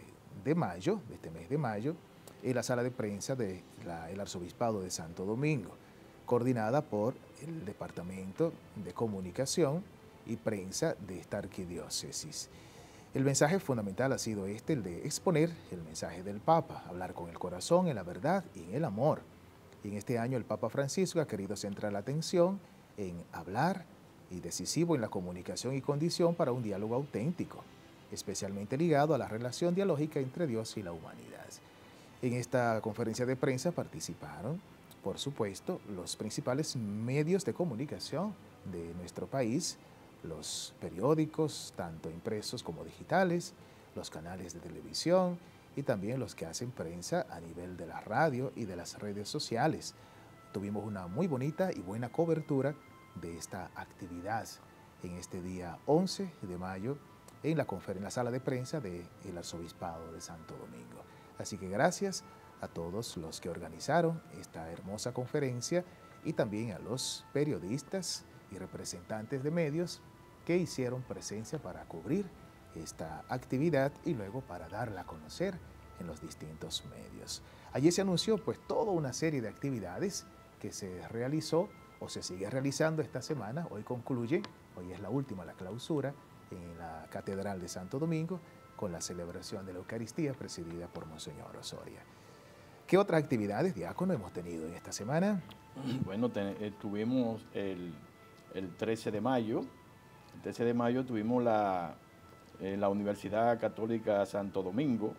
de mayo, de este mes de mayo, en la sala de prensa del Arzobispado de Santo Domingo, coordinada por el Departamento de Comunicación y Prensa de esta arquidiócesis. El mensaje fundamental ha sido este, el de exponer el mensaje del Papa, hablar con el corazón, en la verdad y en el amor. Y en este año el Papa Francisco ha querido centrar la atención en hablar y decisivo en la comunicación y condición para un diálogo auténtico, especialmente ligado a la relación dialógica entre Dios y la humanidad. En esta conferencia de prensa participaron, por supuesto, los principales medios de comunicación de nuestro país, los periódicos, tanto impresos como digitales, los canales de televisión y también los que hacen prensa a nivel de la radio y de las redes sociales. Tuvimos una muy bonita y buena cobertura de esta actividad en este día once de mayo en la, en la sala de prensa del Arzobispado de Santo Domingo. Así que gracias a todos los que organizaron esta hermosa conferencia y también a los periodistas y representantes de medios que hicieron presencia para cubrir esta actividad y luego para darla a conocer en los distintos medios. Allí se anunció pues toda una serie de actividades que se realizó o se sigue realizando esta semana. Hoy concluye, hoy es la última, la clausura en la Catedral de Santo Domingo con la celebración de la Eucaristía presidida por Monseñor Osoria. ¿Qué otras actividades, diácono, hemos tenido en esta semana? Bueno, te, tuvimos el, el trece de mayo, el trece de mayo tuvimos la, en la Universidad Católica Santo Domingo,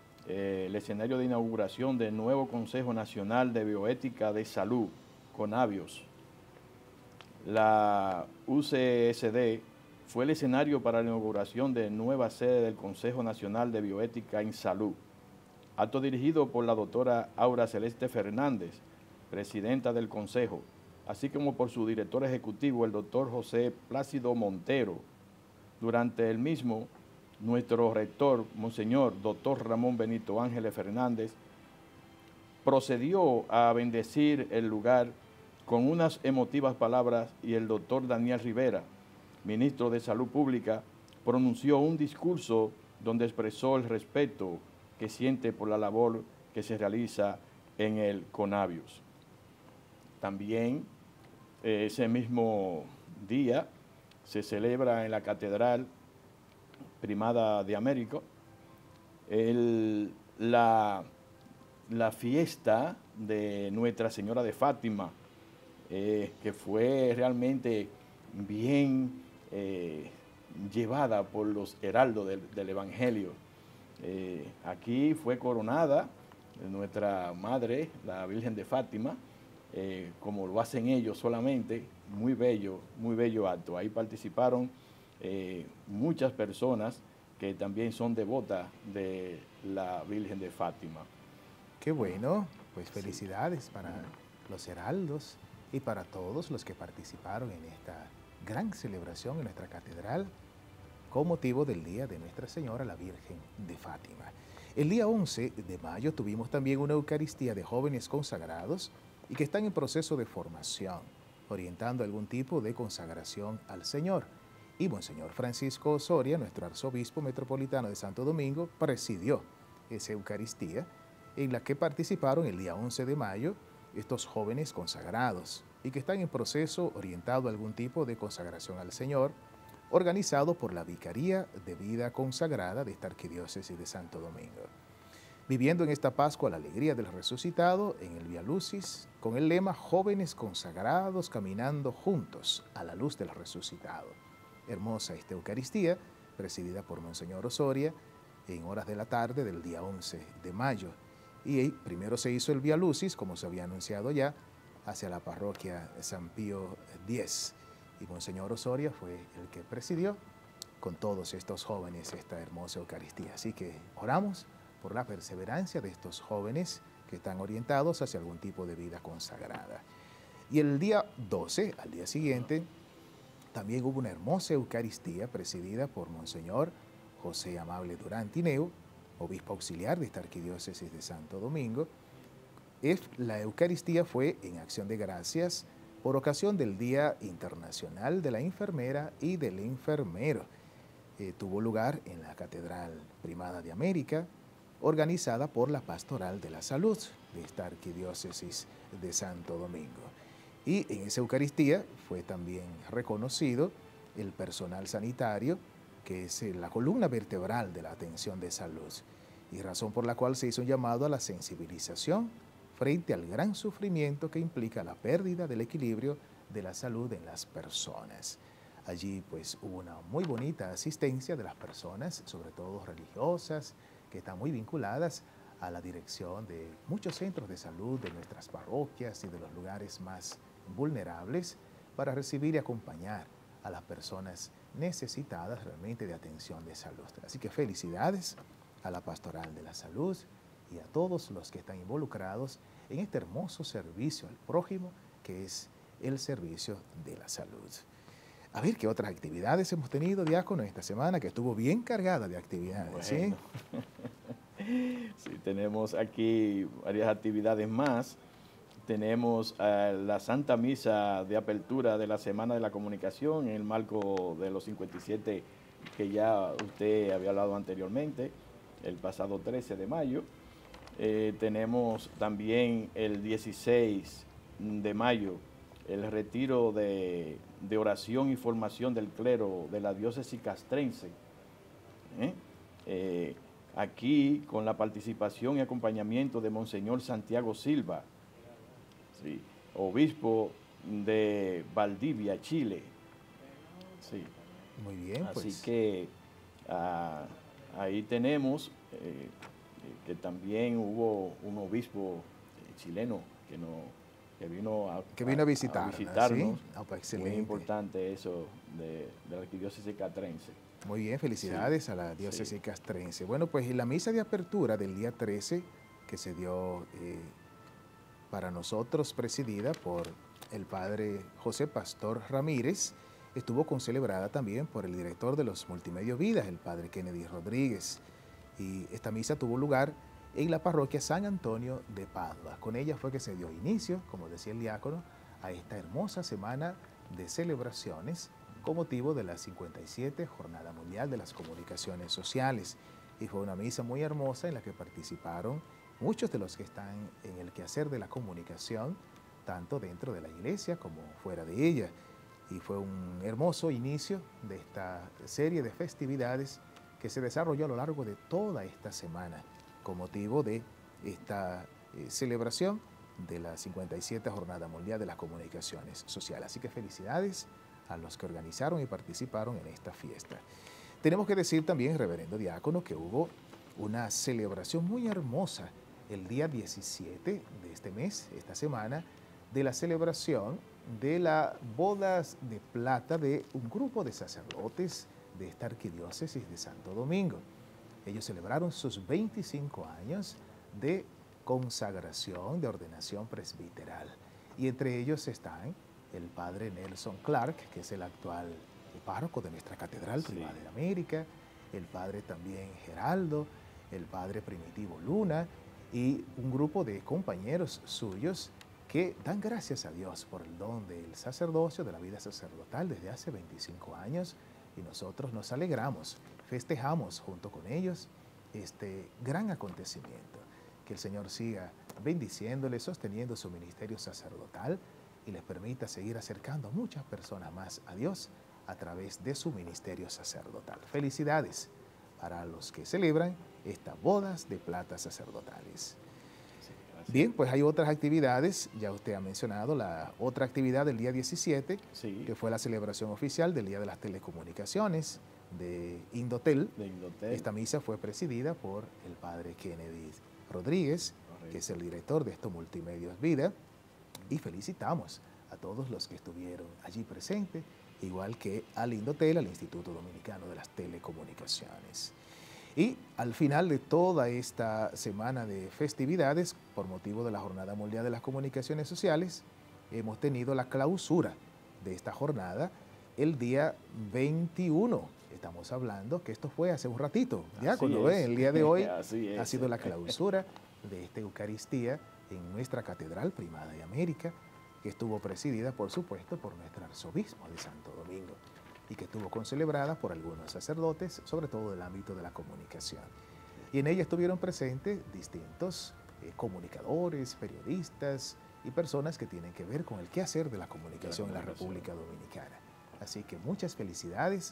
eh, el escenario de inauguración del nuevo Consejo Nacional de Bioética de Salud, CONABIOS. La U C S D fue el escenario para la inauguración de nueva sede del Consejo Nacional de Bioética en Salud. Acto dirigido por la doctora Aura Celeste Fernández, presidenta del Consejo, así como por su director ejecutivo, el doctor José Plácido Montero. Durante el mismo, nuestro rector, Monseñor doctor Ramón Benito Ángeles Fernández, procedió a bendecir el lugar con unas emotivas palabras y el doctor Daniel Rivera, ministro de Salud Pública, pronunció un discurso donde expresó el respeto que siente por la labor que se realiza en el CONABIOS. También eh, ese mismo día se celebra en la Catedral Primada de América el, la, la fiesta de Nuestra Señora de Fátima, eh, que fue realmente bien eh, llevada por los heraldos del, del Evangelio. Eh, aquí fue coronada nuestra Madre, la Virgen de Fátima, eh, como lo hacen ellos solamente, muy bello, muy bello acto. Ahí participaron eh, muchas personas que también son devotas de la Virgen de Fátima. Qué bueno, pues felicidades sí. para los heraldos y para todos los que participaron en esta gran celebración en nuestra catedral con motivo del Día de Nuestra Señora la Virgen de Fátima. El día once de mayo tuvimos también una Eucaristía de jóvenes consagrados y que están en proceso de formación, orientando algún tipo de consagración al Señor. Y Monseñor Francisco Osoria, nuestro arzobispo metropolitano de Santo Domingo, presidió esa Eucaristía en la que participaron el día once de mayo estos jóvenes consagrados y que están en proceso orientado a algún tipo de consagración al Señor, organizado por la Vicaría de Vida Consagrada de esta Arquidiócesis de Santo Domingo. Viviendo en esta Pascua la alegría del resucitado en el Vía Lucis, con el lema Jóvenes consagrados caminando juntos a la luz del resucitado. Hermosa esta Eucaristía, presidida por Monseñor Osoria, en horas de la tarde del día once de mayo. Y primero se hizo el Vía Lucis, como se había anunciado ya, hacia la parroquia San Pío X. Y Monseñor Osoria fue el que presidió con todos estos jóvenes esta hermosa Eucaristía. Así que oramos por la perseverancia de estos jóvenes que están orientados hacia algún tipo de vida consagrada. Y el día doce, al día siguiente, también hubo una hermosa Eucaristía presidida por Monseñor José Amable Durán Tineo, obispo auxiliar de esta Arquidiócesis de Santo Domingo. La Eucaristía fue en acción de gracias por ocasión del Día Internacional de la Enfermera y del Enfermero. Eh, tuvo lugar en la Catedral Primada de América, organizada por la Pastoral de la Salud de esta Arquidiócesis de Santo Domingo. Y en esa Eucaristía fue también reconocido el personal sanitario, que es la columna vertebral de la atención de salud, y razón por la cual se hizo un llamado a la sensibilización frente al gran sufrimiento que implica la pérdida del equilibrio de la salud en las personas. Allí pues hubo una muy bonita asistencia de las personas, sobre todo religiosas, que están muy vinculadas a la dirección de muchos centros de salud de nuestras parroquias y de los lugares más vulnerables para recibir y acompañar a las personas necesitadas realmente de atención de salud. Así que felicidades a la Pastoral de la Salud y a todos los que están involucrados en este hermoso servicio al prójimo que es el servicio de la salud. A ver qué otras actividades hemos tenido, diácono, esta semana, que estuvo bien cargada de actividades. Bueno. ¿Sí? Sí, tenemos aquí varias actividades más. Tenemos uh, la Santa Misa de apertura de la Semana de la Comunicación en el marco de los cincuenta y siete que ya usted había hablado anteriormente, el pasado trece de mayo. Eh, tenemos también el dieciséis de mayo el retiro de, de oración y formación del clero de la diócesis castrense. ¿Eh? Eh, aquí con la participación y acompañamiento de Monseñor Santiago Silva, sí, obispo de Valdivia, Chile. Sí. Muy bien, Así pues. que ah, ahí tenemos eh, que también hubo un obispo chileno que, no, que vino a, que vino a, visitar, a visitarnos. ¿Sí? Oh, pues muy importante eso de, de la arquidiócesis castrense. Muy bien, felicidades sí, a la diócesis sí. castrense. Bueno, pues en la misa de apertura del día trece, que se dio eh, para nosotros, presidida por el padre José Pastor Ramírez, estuvo concelebrada también por el director de los Multimedios Vidas, el padre Kennedy Rodríguez. Y esta misa tuvo lugar en la parroquia San Antonio de Padua. Con ella fue que se dio inicio, como decía el diácono, a esta hermosa semana de celebraciones con motivo de la cincuenta y siete Jornada Mundial de las Comunicaciones Sociales. Y fue una misa muy hermosa en la que participaron muchos de los que están en el quehacer de la comunicación, tanto dentro de la iglesia como fuera de ella. Y fue un hermoso inicio de esta serie de festividades que se desarrolló a lo largo de toda esta semana con motivo de esta eh, celebración de la cincuenta y siete Jornada Mundial de las Comunicaciones Sociales. Así que felicidades a los que organizaron y participaron en esta fiesta. Tenemos que decir también, reverendo diácono, que hubo una celebración muy hermosa el día diecisiete de este mes, esta semana, de la celebración de las bodas de plata de un grupo de sacerdotes de esta arquidiócesis de Santo Domingo. Ellos celebraron sus veinticinco años de consagración, de ordenación presbiteral. Y entre ellos están el padre Nelson Clark, que es el actual párroco de nuestra Catedral Sí. Primada de América, el padre también Geraldo, el padre Primitivo Luna y un grupo de compañeros suyos que dan gracias a Dios por el don del sacerdocio, de la vida sacerdotal desde hace veinticinco años, y nosotros nos alegramos, festejamos junto con ellos este gran acontecimiento. Que el Señor siga bendiciéndoles, sosteniendo su ministerio sacerdotal y les permita seguir acercando a muchas personas más a Dios a través de su ministerio sacerdotal. Felicidades para los que celebran estas bodas de plata sacerdotales. Sí, gracias. Bien, pues hay otras actividades, ya usted ha mencionado la otra actividad del día diecisiete, Sí. que fue la celebración oficial del Día de las Telecomunicaciones de Indotel. De Indotel. Esta misa fue presidida por el padre Kennedy Rodríguez, Correcto. que es el director de estos Multimedios Vida, y felicitamos a todos los que estuvieron allí presentes, igual que al Indotel, al Instituto Dominicano de las Telecomunicaciones. Y al final de toda esta semana de festividades, por motivo de la Jornada Mundial de las Comunicaciones Sociales, hemos tenido la clausura de esta jornada el día veintiuno. Estamos hablando que esto fue hace un ratito, ya Así cuando es. ven, el día de hoy Así es. ha sido la clausura de esta Eucaristía en nuestra Catedral Primada de América, que estuvo presidida, por supuesto, por nuestro arzobispo de Santo Domingo y que estuvo concelebrada por algunos sacerdotes, sobre todo del ámbito de la comunicación. Y en ella estuvieron presentes distintos eh, comunicadores, periodistas y personas que tienen que ver con el quehacer de la comunicación en la República Dominicana. Así que muchas felicidades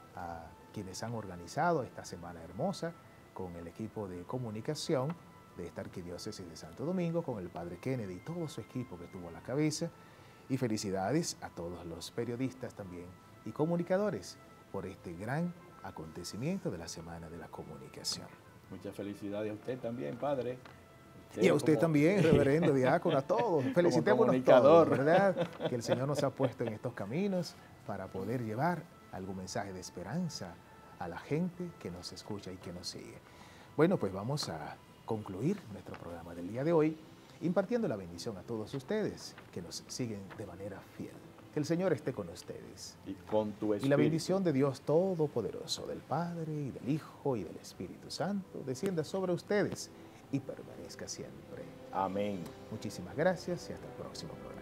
a quienes han organizado esta semana hermosa con el equipo de comunicación de esta arquidiócesis de Santo Domingo, con el padre Kennedy y todo su equipo que estuvo a la cabeza, y felicidades a todos los periodistas también y comunicadores por este gran acontecimiento de la Semana de la Comunicación. Muchas felicidades a usted también, padre. Y a usted como- también, reverendo diácono, a todos. Felicitémonos comunicador. todos, ¿verdad? Que el Señor nos ha puesto en estos caminos para poder llevar algún mensaje de esperanza a la gente que nos escucha y que nos sigue. Bueno, pues vamos a concluir nuestro programa del día de hoy impartiendo la bendición a todos ustedes que nos siguen de manera fiel. Que el Señor esté con ustedes. Y con tu espíritu. Y la bendición de Dios Todopoderoso, del Padre, y del Hijo, y del Espíritu Santo, descienda sobre ustedes y permanezca siempre. Amén. Muchísimas gracias y hasta el próximo programa.